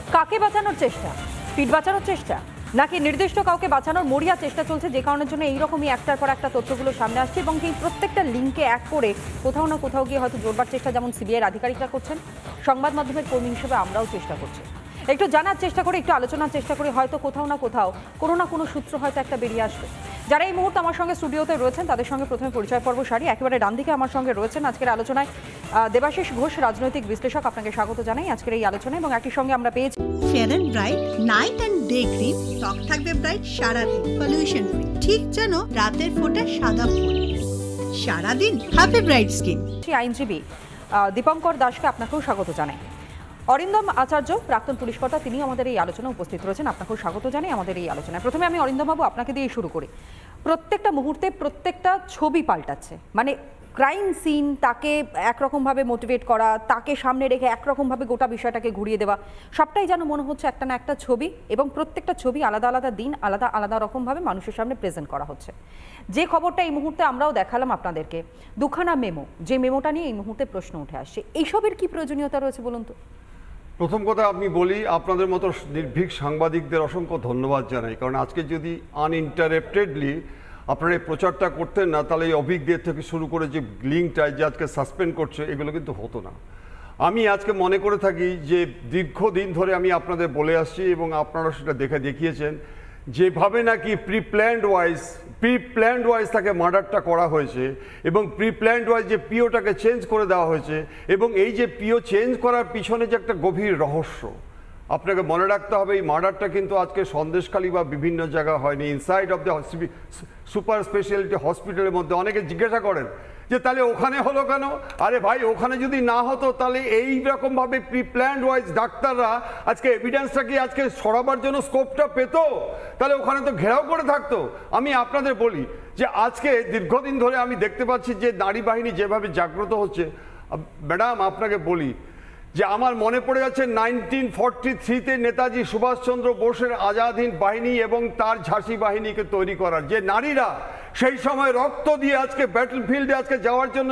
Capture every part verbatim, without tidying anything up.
কাকে বাঁচানোর চেষ্টা? পিঠ বাঁচানোর চেষ্টা নাকি নির্দিষ্ট কাউকে বাঁচানোর মরিয়া চেষ্টা চলছে, যে কারণের জন্য এইরকমই একটার পর একটা তথ্যগুলো সামনে আসছে এবং এই প্রত্যেকটা লিঙ্কে এক করে কোথাও না কোথাও গিয়ে হয়তো জোরবার চেষ্টা যেমন সিবিআইয়ের আধিকারিকরা করছেন, সংবাদ মাধ্যমের কর্মী হিসেবে আমরাও চেষ্টা করছি, একটু জানার চেষ্টা করে, একটু আলোচনার চেষ্টা করে, হয়তো কোথাও না কোথাও কোনো না কোনো সূত্র হয়তো একটা বেরিয়ে আসবে। যারা এই মুহূর্তে আমার সঙ্গে স্টুডিওতে রয়েছেন তাদের সঙ্গে প্রথমে পরিচয় পর্ব সারি। একেবারে ডান দিকে আমার সঙ্গে রয়েছেন আজকের আলোচনায় দেবাশিস ঘোষ, রাজনৈতিক বিশ্লেষক। আপনাকে স্বাগত জানাই আজকের এই আলোচনায়। এবং একই সঙ্গে আমরা পেয়েছি fair and bright night and day cream, ত্বক থাকবে ব্রাইট সারাদিন, পলিউশন ফ্রি, ঠিক যেন রাতের ফোঁটা সাদা ফুল, সারাদিন হ্যাপি ব্রাইট স্কিন। আইনজীবী দীপঙ্কর দাসকে আপনাকেও স্বাগত জানাই। অরিন্দম আচার্য, প্রাক্তন পুলিশ কর্তা, তিনি আমাদের এই আলোচনায় উপস্থিত রয়েছেন। আপনাকেও স্বাগত জানাই আমাদের এই আলোচনায়। প্রথমে আমি অরিন্দম বাবু আপনাকে দিয়ে শুরু করি। প্রত্যেকটা মুহূর্তে প্রত্যেকটা ছবি পাল্টাচ্ছে, মানে ক্রাইম সিন, তাকে একরকমভাবে মোটিভেট করা, তাকে সামনে রেখে একরকমভাবে গোটা বিষয়টাকে ঘুরিয়ে দেওয়া, সবটাই যেন মনে হচ্ছে একটা না একটা ছবি, এবং প্রত্যেকটা ছবি আলাদা আলাদা দিন আলাদা আলাদা রকমভাবে মানুষের সামনে প্রেজেন্ট করা হচ্ছে। যে খবরটা এই মুহূর্তে আমরাও দেখালাম আপনাদেরকে, দুখানা মেমো, যে মেমোটা নিয়ে এই মুহূর্তে প্রশ্ন উঠে আসছে, এইসবের কি প্রয়োজনীয়তা রয়েছে বলুন তো? প্রথম কথা আপনি বলি, আপনাদের মতো নির্ভীক সাংবাদিকদের অসংখ্য ধন্যবাদ জানাই, কারণ আজকে যদি আনইন্টারেপ্টেডলি আপনারা এই প্রচারটা করতেন না, তাহলে এই অভিজ্ঞদের থেকে শুরু করে যে লিঙ্কটা যে আজকে সাসপেন্ড করছে, এগুলো কিন্তু হতো না। আমি আজকে মনে করে থাকি যে দীর্ঘদিন ধরে আমি আপনাদের বলে আসছি এবং আপনারা সেটা দেখে দেখিয়েছেন, যেভাবে নাকি pre planned wise pre planned wise তাকে মার্ডারটা করা হয়েছে এবং প্রি প্ল্যান্ড ওয়াইজ যে পিওটাকে চেঞ্জ করে দেওয়া হয়েছে, এবং এই যে পিও চেঞ্জ করার পিছনে যে একটা গভীর রহস্য, আপনাকে মনে রাখতে হবে এই মার্ডারটা কিন্তু আজকে সন্দেশখালী বা বিভিন্ন জায়গা হয়নি, inside of the super speciality হসপিটালের মধ্যে। অনেকে জিজ্ঞাসা করেন যে তাহলে ওখানে হলো কেন? আরে ভাই, ওখানে যদি না হতো তাহলে এই রকমভাবে প্রি প্ল্যান্ড ওয়াইজ ডাক্তাররা আজকে এভিডেন্সটা কি আজকে সরাবার জন্য স্কোপটা পেতো? তাহলে ওখানে তো ঘেরাও করে থাকতো। আমি আপনাদের বলি যে আজকে দীর্ঘদিন ধরে আমি দেখতে পাচ্ছি যে নারী বাহিনী যেভাবে জাগ্রত হচ্ছে। ম্যাডাম, আপনাকে বলি যে আমার মনে পড়ে যাচ্ছে নাইনটিন ফর্টি থ্রিতে নেতাজি সুভাষচন্দ্র বোসের আজাদ হিন্দ বাহিনী এবং তার ঝাঁসি বাহিনীকে তৈরি করার, যে নারীরা সেই সময় রক্ত দিয়ে আজকে ব্যাটল ফিল্ডে আজকে যাওয়ার জন্য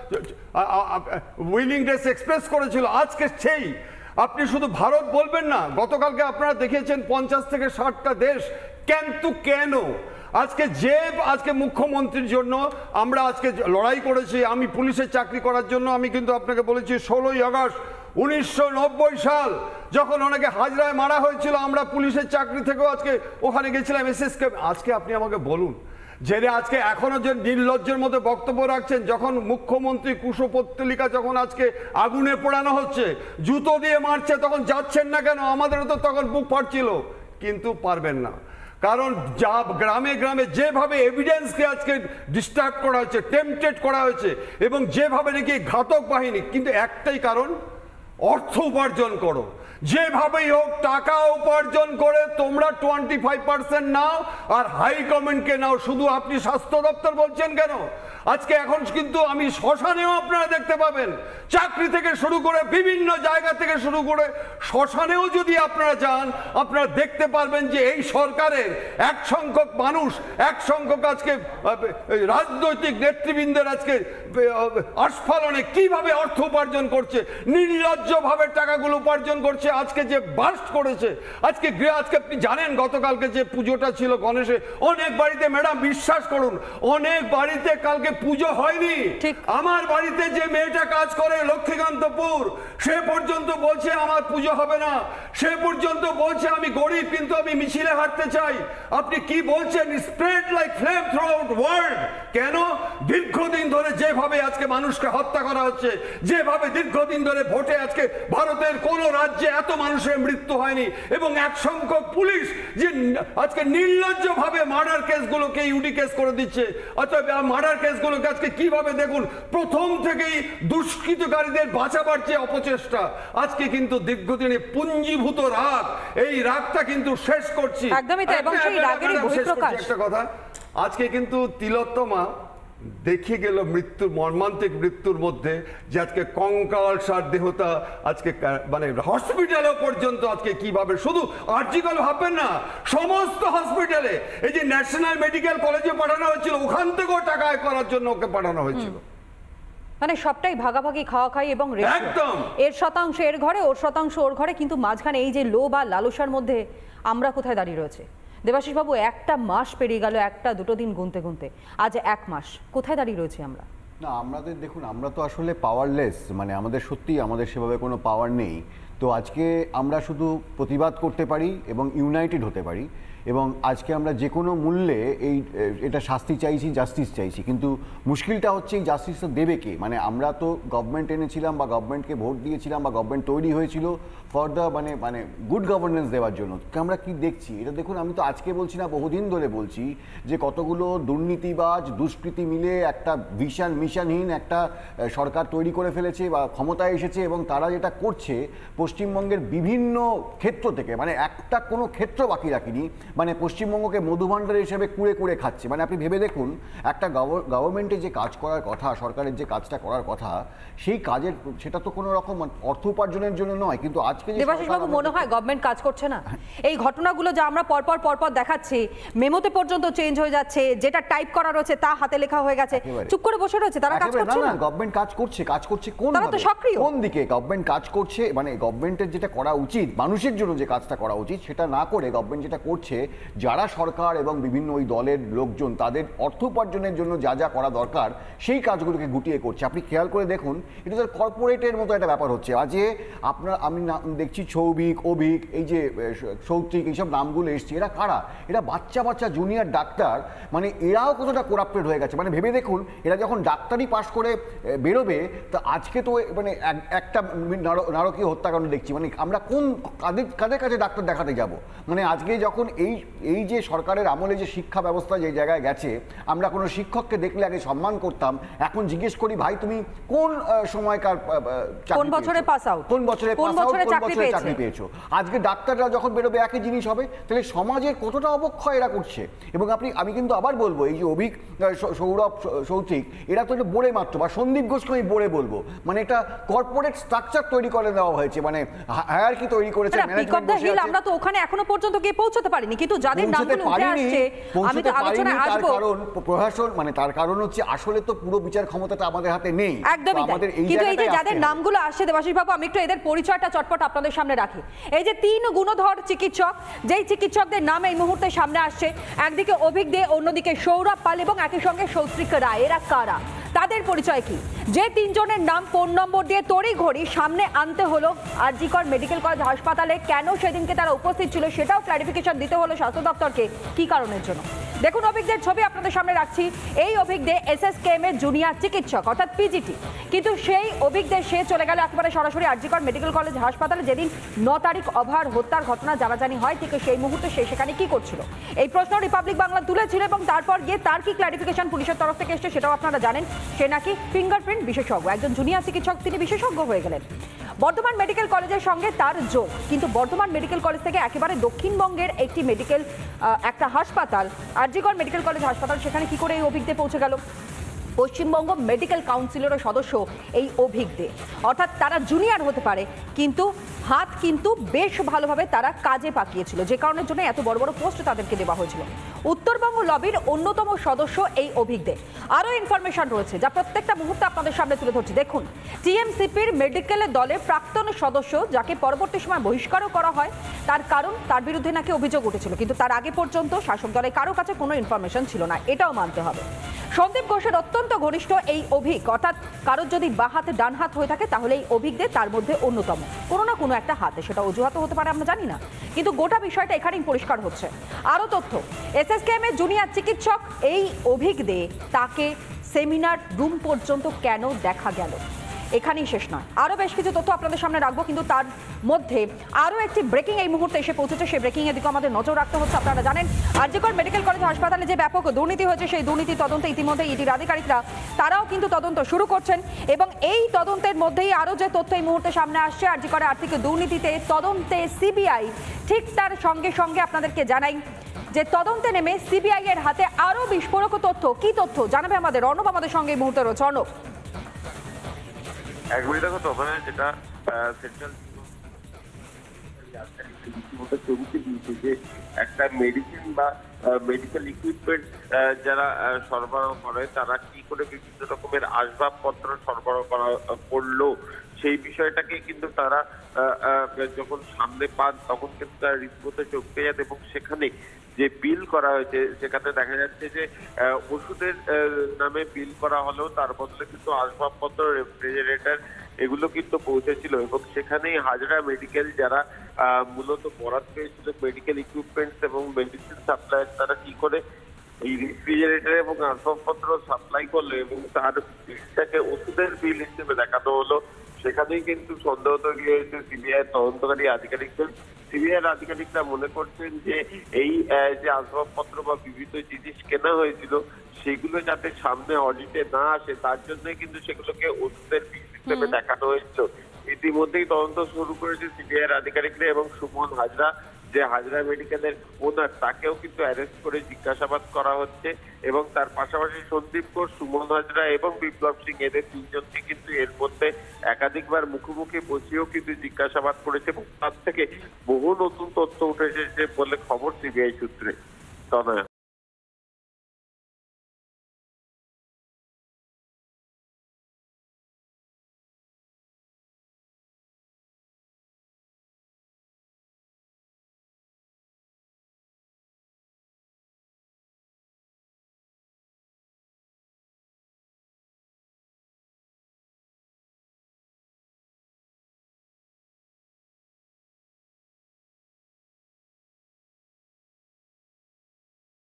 উইলিংনেস এক্সপ্রেস করেছিল, আজকে সেই আপনি শুধু ভারত বলবেন না, গতকালকে আপনারা দেখিয়েছেন পঞ্চাশ থেকে ষাটটা দেশ। কিন্তু কেন আজকে যে আজকে মুখ্যমন্ত্রীর জন্য আমরা আজকে লড়াই করেছি, আমি পুলিশের চাকরি করার জন্য আমি কিন্তু আপনাকে বলেছি ষোলোই আগস্ট উনিশশো নব্বই সাল যখন ওনাকে হাজরায় মারা হয়েছিল, আমরা পুলিশের চাকরি থেকেও আজকে ওখানে গেছিলাম এসএসকে। আজকে আপনি আমাকে বলুন যে আজকে এখনো যে নির্লজ্জের মধ্যে বক্তব্য রাখছেন, যখন মুখ্যমন্ত্রী কুশপুত্তলিকা যখন আজকে আগুনে পোড়ানো হচ্ছে, জুতো দিয়ে মারছে, তখন যাচ্ছেন না কেন? আমাদেরও তো তখন বুক ফাটছিল, কিন্তু পারবেন না, কারণ যা গ্রামে গ্রামে যেভাবে এভিডেন্সকে আজকে ডিস্টার্ব করা হয়েছে, টেম্পটেড করা হয়েছে, এবং যেভাবে নাকি ঘাতক বাহিনী, কিন্তু একটাই কারণ, অর্থ উপার্জন করো, যেভাবেই হোক টাকা উপার্জন করে তোমরা টোয়েন্টি ফাইভ পার্সেন্ট নাও আর হাই কমেন্টকে নাও। শুধু আপনি স্বাস্থ্য দপ্তর বলছেন কেন? আজকে এখন কিন্তু আমি শ্মশানেও আপনারা দেখতে পাবেন, চাকরি থেকে শুরু করে বিভিন্ন জায়গা থেকে শুরু করে শ্মশানেও যদি আপনারা যান, আপনারা দেখতে পারবেন যে এই সরকারের এক সংখ্যক মানুষ, এক সংখ্যক আজকে রাজনৈতিক নেতৃবৃন্দের আজকে আস্ফালনে কিভাবে অর্থ উপার্জন করছে, নির্লজ্জভাবে টাকাগুলো উপার্জন করছে। আজকে যে বাস্ট করেছে, আজকে আজকে আপনি জানেন গতকালকে যে পুজোটা ছিল গণেশে, অনেক বাড়িতে ম্যাডাম বিশ্বাস করুন অনেক বাড়িতে কালকে পুজো হয়নি। আমার বাড়িতে যে মেয়েটা কাজ করে লক্ষ্মীকান্তপুর, সে পর্যন্ত বলছে আমার পুজো হবে না, সে পর্যন্ত বলছে আমি গরিব কিন্তু আমি মিছিলে হাঁটতে চাই। আপনি কি বলছেন? Spread like flame throughout world. কেন? দীর্ঘদিন ধরে যেভাবে আজকে মানুষকে হত্যা করা হচ্ছে, যেভাবে দীর্ঘদিন ধরে ভোটে আজকে ভারতের কোন রাজ্যে এত মানুষের মৃত্যু হয়নি, এবং এক সংখ্যক পুলিশ যে আজকে নির্লজ্জভাবে মার্ডার কেসগুলোকে ইউডি কেস করে দিচ্ছে, অথবা মার্ডার কেসগুলোকে আজকে কিভাবে দেখুন প্রথম থেকেই দুষ্কৃতকারীদের বাঁচাবার যে অপচেষ্টা, আজকে কিন্তু দীর্ঘদিনে পুঞ্জীভূত রাগ, এই রাগটা কিন্তু শেষ করছি। একদমই তাই, এবং সেই রাগেরই বহিঃপ্রকাশ। একটা কথা, আজকে কিন্তু তিলোত্তমা দেখে গেল মৃত্যুর মর্মান্তিক মৃত্যুর মধ্যে যে আজকে কঙ্কাল সার দেহতা আজকে মানে হসপিটালে পর্যন্ত আজকে কিভাবে, শুধু আর্জিক্যাল ভাববেন না, সমস্ত হসপিটালে, এই যে ন্যাশনাল মেডিকেল কলেজে পাঠানো হয়েছিল, ওখান থেকেও টাকা আয় করার জন্য ওকে পাঠানো হয়েছিল। মানে সবটাই ভাগাভাগি খাওয়া খাই এবং ratio। একদম। এর শতাংশ এর ঘরে, ওর শতাংশ ওর ঘরে, কিন্তু মাঝখানে এই যে লোভ বা লালসার মধ্যে আমরা কোথায় দাঁড়িয়ে রয়েছে? দেবাশিস বাবু, একটা মাস পেরিয়ে গেল, একটা দুটো দিন গুনতে গুনতে আজ এক মাস, কোথায় দাঁড়িয়ে রয়েছি আমরা? না, আমাদের দেখুন, আমরা তো আসলে পাওয়ারলেস, মানে আমাদের সত্যিই আমাদের সেভাবে কোনো পাওয়ার নেই। তো আজকে আমরা শুধু প্রতিবাদ করতে পারি এবং ইউনাইটেড হতে পারি, এবং আজকে আমরা যে কোনো মূল্যে এই এটা শাস্তি চাইছি, জাস্টিস চাইছি। কিন্তু মুশকিলটা হচ্ছে এই জাস্টিসটা দেবে কে? মানে আমরা তো গভর্নমেন্ট এনেছিলাম বা গভর্নমেন্টকে ভোট দিয়েছিলাম বা গভর্নমেন্ট তৈরি হয়েছিল ফর দ্য মানে মানে গুড গভর্নেন্স দেওয়ার জন্য। আমরা কি দেখছি এটা দেখুন, আমি তো আজকে বলছি না, বহুদিন ধরে বলছি যে কতগুলো দুর্নীতিবাজ দুষ্কৃতী মিলে একটা ভিশন মিশনহীন একটা সরকার তৈরি করে ফেলেছে বা ক্ষমতায় এসেছে, এবং তারা যেটা করছে পশ্চিমবঙ্গের বিভিন্ন ক্ষেত্র থেকে, মানে একটা কোনো ক্ষেত্র বাকি রাখিনি, মানে পশ্চিমবঙ্গকে মধুভাণ্ডার হিসেবে কুড়ে কুড়ে খাচ্ছে। মানে আপনি ভেবে দেখুন, একটা গভর্নমেন্টে যে কাজ করার কথা, সরকারের যে কাজটা করার কথা, সেই কাজের সেটা তো কোনো রকম অর্থ উপার্জনের জন্য নয়। কিন্তু আজকে দেবাশিস বাবু, মনে হয় গভর্নমেন্ট কাজ করছে না? এই ঘটনাগুলো যা আমরা পরপর পরপর দেখাচ্ছি, মেমোতে পর্যন্ত চেঞ্জ হয়ে যাচ্ছে, যেটা টাইপ করা রয়েছে তা হাতে লেখা হয়ে গেছে, চুপ করে বসে রয়েছে, তারা কাজ করছে না? গভর্নমেন্ট কাজ করছে। কাজ করছে কোন তারা তো সক্রিয়। কোন দিকে গভর্নমেন্ট কাজ করছে? মানে গভর্নমেন্টের যেটা করা উচিত, মানুষের জন্য যে কাজটা করা উচিত, সেটা না করে গভর্নমেন্ট যেটা করছে, যারা সরকার এবং বিভিন্ন ওই দলের লোকজন তাদের অর্থ উপার্জনের জন্য যা যা করা দরকার সেই কাজগুলোকে গুটিয়ে করছে। আপনি খেয়াল করে দেখুন, এটা তো কর্পোরেটের মতো একটা ব্যাপার হচ্ছে। আজ আপনার আমি দেখছি সৌভিক, অভিক, এই যে সৌত্রিক, এইসব নামগুলো এসছে, এরা কারা? এরা বাচ্চা বাচ্চা জুনিয়র ডাক্তার, মানে এরাও কতটা করাপ্টেড হয়ে গেছে। মানে ভেবে দেখুন, এরা যখন ডাক্তারি পাশ করে বেরোবে, তো আজকে তো মানে একটা নারকীয় হত্যাকাণ্ড দেখছি। মানে আমরা কোন কাদের কাদের কাছে ডাক্তার দেখাতে যাব? মানে আজকে যখন এই এই যে সরকারের আমলে যে শিক্ষা ব্যবস্থা যে জায়গায় গেছে, আমরা কোনো শিক্ষককে দেখলে আগে সম্মান করতাম, এখন জিজ্ঞেস করি ভাই তুমি কোন সময়কার কোন বছরে পাস আউট, কোন বছরে পাস আউট, কোন বছরে চাকরি পেয়েছো। আজকে ডাক্তাররা যখন বেরোবে একই জিনিস হবে। তাহলে সমাজের কতটা অবক্ষয় এরা করছে। এবং আপনি আমি কিন্তু আবার বলবো, এই যে অভিক, সৌরভ, সৌত্রিক, এরা তো এটা বোড়ে মাত্র, বা সন্দীপ ঘোষকে আমি বোড়ে বলবো। মানে একটা কর্পোরেট স্ট্রাকচার তৈরি করে দেওয়া হয়েছে, মানে হায়ারকি তৈরি করেছে। আমরা তো ওখানে এখনো পর্যন্ত গিয়ে পৌঁছতে পারিনি, কিন্তু যাদের নামগুলো উঠে আসছে, আমি তো আলোচনায় আসবো। কারণ প্রশাসন, মানে তার কারণ হচ্ছে আসলে তো পুরো বিচার ক্ষমতাটা আমাদের হাতে নেই। একদমই তাই। কিন্তু এই যে যাদের নামগুলো আসছে, দেবাশিস বাবু, আমি একটু এদের পরিচয়টা চটপট আপনাদের সামনে রাখি। এই যে তিন গুণধর চিকিৎসক, যেই চিকিৎসকদের নাম এই মুহূর্তে সামনে আসছে, একদিকে অভিক দে, অন্যদিকে সৌরভ পাল এবং একই সঙ্গে সৌত্রিক রায়, এরা কারা? তাদের পরিচয় কি? যে তিনজনের নাম ফোন নম্বর দিয়ে তড়িঘড়ি সামনে আনতে হলো আরজি কর মেডিকেল কলেজ হাসপাতালে, কেন সেদিনকে তারা উপস্থিত ছিল সেটাও ক্লারিফিকেশন দিতে হলো স্বাস্থ্য দপ্তরকে, কি কারণের জন্য। দেখুন, অভিজ্ঞদের ছবি আপনাদের সামনে রাখছি। এই অভিজ্ঞদের এসএসকেএম এর জুনিয়র চিকিৎসক, অর্থাৎ পিজিটি, কিন্তু সেই অভিজ্ঞদের সে চলে গেল একেবারে সরাসরি আরজি কর মেডিকেল কলেজ হাসপাতালে, যেদিন ন তারিখ অভয়ার হত্যার ঘটনা জানাজানি হয়, ঠিক সেই মুহূর্তে সে সেখানে কি করছিল এই প্রশ্ন রিপাবলিক বাংলা তুলেছিল, এবং তারপর গিয়ে তার কি ক্লারিফিকেশন পুলিশের তরফ থেকে এসছে সেটাও আপনারা জানেন। সে নাকি ফিঙ্গারপ্রিন্ট বিশেষজ্ঞ, একজন জুনিয়র চিকিৎসক, তিনি বিশেষজ্ঞ হয়ে গেলেন। বর্ধমান মেডিকেল কলেজের সঙ্গে তার যোগ, কিন্তু বর্ধমান মেডিকেল কলেজ থেকে একেবারে দক্ষিণবঙ্গের একটি মেডিকেল একটা হাসপাতাল, আরজি কর মেডিকেল কলেজ হাসপাতাল, সেখানে কি করে এই অভিজ্ঞতা পৌঁছে গেল? পশ্চিমবঙ্গ মেডিকেল কাউন্সিলের সদস্য এই অভিজ্ঞ, অর্থাৎ তারা জুনিয়র হতে পারে, কিন্তু হাত কিন্তু বেশ ভালোভাবে তারা কাজে পাকিয়েছিল, যে কারণের জন্য এত বড় বড় পোস্ট তাদেরকে দেওয়া হয়েছিল। উত্তরবঙ্গ লবির অন্যতম সদস্য এই অভিজ্ঞ। আরও ইনফরমেশন রয়েছে যা প্রত্যেকটা মুহূর্তে আপনাদের সামনে তুলে ধরছি। দেখুন, টিএমসিপির মেডিকেলের দলের প্রাক্তন সদস্য, যাকে পরবর্তী সময় বহিষ্কারও করা হয়, তার কারণ তার বিরুদ্ধে নাকি অভিযোগ উঠেছিল, কিন্তু তার আগে পর্যন্ত শাসক দলের কারো কাছে কোনো ইনফরমেশন ছিল না, এটাও মানতে হবে। সন্দীপ ঘোষের অত্যন্ত ঘনিষ্ঠ এই অভিক, অর্থাৎ কারোর যদি বাঁ হাতে ডান হাত হয়ে থাকে, তাহলে এই অভিজ্ঞদের তার মধ্যে অন্যতম, কোনো না কোনো একটা হাতে, সেটা অজুহাত হতে পারে, আমরা জানি না, কিন্তু গোটা বিষয়টা এখানেই পরিষ্কার হচ্ছে। আরও তথ্য, এসএসকেএম এর জুনিয়র চিকিৎসক এই অভিজ্ঞদে, তাকে সেমিনার রুম পর্যন্ত কেন দেখা গেল, এখানেই শেষ নয়, আরও বেশ কিছু তথ্য আপনাদের সামনে রাখবো, কিন্তু তার মধ্যে আরও একটি ব্রেকিং এই মুহূর্তে এসে পৌঁছেছে। সেই ব্রেকিং এর দিকে আমাদের নজর রাখতে হচ্ছে। আপনারা জানেন, আরজি কর মেডিকেল কলেজ হাসপাতালে যে ব্যাপক দুর্নীতি হয়েছে, সেই দুর্নীতি তদন্তে ইতিমধ্যে ইডির আধিকারিকরা তারাও কিন্তু তদন্ত শুরু করছেন, এবং এই তদন্তের মধ্যেই আরও যে তথ্য এই মুহূর্তে সামনে আসছে, আরজি করে আর্থিক দুর্নীতিতে তদন্তে সিবিআই, ঠিক তার সঙ্গে সঙ্গে আপনাদেরকে জানাই যে তদন্তে নেমে সিবিআই এর হাতে আরও বিস্ফোরক তথ্য। কি তথ্য জানাবে আমাদের অর্ণব, আমাদের সঙ্গে এই মুহূর্তে রয়েছে। অর্ণব, এক মিনিট দেখো, তো ওখানে যেটা সেন্ট্রাল রীতিমতো চমকে দিয়েছে যে একটা মেডিসিন বা মেডিকেল ইকুইপমেন্ট যারা সরবরাহ করে তারা কি করে বিভিন্ন রকমের আসবাবপত্র সরবরাহ করা করলো সেই বিষয়টাকে কিন্তু তারা যখন সামনে পান তখন কিন্তু তারা রীতিমতো চমকে যান এবং সেখানে যে বিল করা হয়েছে সেখানে দেখা যাচ্ছে যে ওষুধের নামে বিল করা হলেও তার বদলে কিন্তু আসবাবপত্র রেফ্রিজারেটর এগুলো কিন্তু পৌঁছেছিল এবং সেখানেই হাজরা মেডিকেল যারা মূলত বরাদ পেয়েছিল মেডিকেল ইকুইপমেন্টস এবং মেডিসিন সাপ্লাই তারা কি করে এই রেফ্রিজারেটর এবং আসবাবপত্র সাপ্লাই করলো এবং তার বিলটাকে ওষুধের বিল হিসেবে দেখানো হলো সেখানেই কিন্তু সন্দেহ তৈরি হয়েছে সিবিআই তদন্তকারী আধিকারিকদের। সিবিআইয়ের আধিকারিকরা মনে করছেন যে এই যে আসবাবপত্র বা বিভিন্ন জিনিস কেনা হয়েছিল সেগুলো যাতে সামনে অডিটে না আসে তার জন্য কিন্তু সেগুলোকে ওষুধের বিল হিসেবে দেখানো হয়েছিল। ইতিমধ্যেই তদন্ত শুরু করেছে সিবিআইয়ের আধিকারিকরা এবং সুমন হাজরা যে হাজরা মেডিকেলের ওনার তাকেও কিন্তু অ্যারেস্ট করে জিজ্ঞাসাবাদ করা হচ্ছে এবং তার পাশাপাশি সন্দীপ ঘোষ, সুমন হাজরা এবং বিপ্লব সিং এদের তিনজনকে কিন্তু এর মধ্যে একাধিকবার মুখোমুখি বসিয়েও কিন্তু জিজ্ঞাসাবাদ করেছে এবং তার থেকে বহু নতুন তথ্য উঠে এসেছে বলে খবর সিবিআই সূত্রে। তনয়া।